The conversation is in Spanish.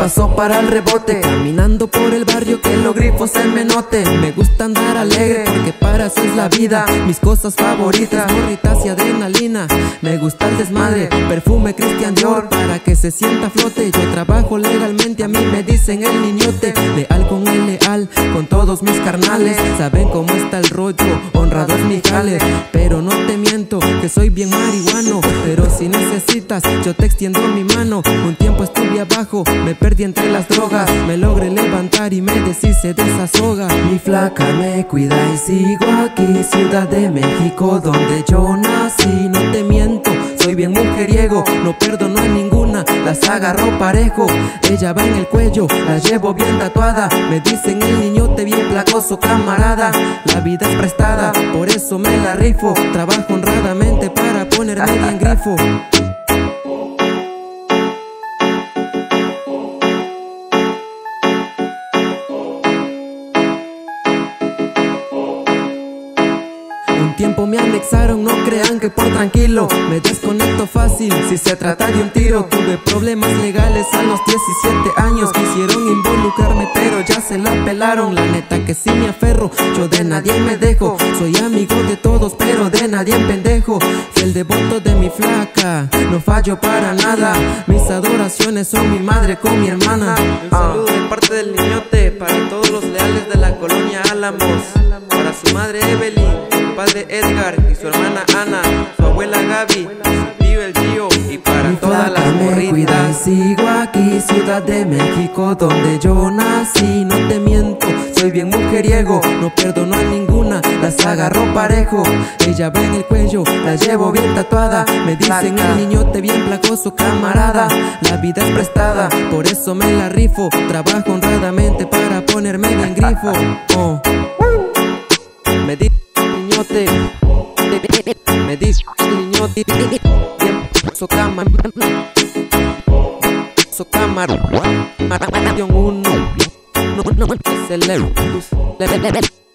paso para el rebote, caminando por el barrio que los grifos se me noten. Me gusta andar alegre porque para eso es la vida. Mis cosas favoritas, morritas y adrenalina. Me gusta el desmadre, perfume Christian Dior para que se sienta a flote. Yo trabajo legalmente, a mí me dicen el niñote. Leal con el leal, con todos mis carnales. Saben cómo está el rollo, honrado es mi jale. Pero no te miento, que soy bien marihuano. Pero si necesitas, yo te extiendo mi mano. Un tiempo estuve abajo, me perdí entre las drogas. Me logré levantar y me deshice de esa soga. Mi flaca me cuida y sigo aquí, Ciudad de México, donde yo nací. No te miento, soy bien mujeriego, no perdono a ninguna, las agarro parejo. Ella va en el cuello, la llevo bien tatuada. Me dicen el niñote bien placoso, camarada. La vida es prestada, por eso me la rifo. Trabajo honradamente para ponerme bien grifo. Un tiempo me anexaron, no crean que por tranquilo me desconecto fácil si se trata de un tiro. Tuve problemas legales a los 17 años. Quisieron involucrarme pero ya se la pelaron. La neta que sí me aferro, yo de nadie me dejo. Soy amigo de todos pero de nadie pendejo. Fiel devoto de mi flaca, no fallo para nada. Mis adoraciones son mi madre con mi hermana. Un saludo de parte del niñote para todos los leales de la colonia Álamos. Para su madre Evelyn, su padre Edgar y su hermana Ana, su abuela Gaby, su tío el Gio y para todas las morritas. Sigo aquí, Ciudad de México, donde yo nací. No te miento, soy bien mujeriego, no perdono a ninguna, las agarro parejo. Ella va en el cuello, la llevo bien tatuada. Me dicen el niñote bien placoso, camarada. La vida es prestada, por eso me la rifo. Trabajo honradamente para ponerme bien grifo. Me dice niñote, me dice niñote, so cámara, uno, no, es el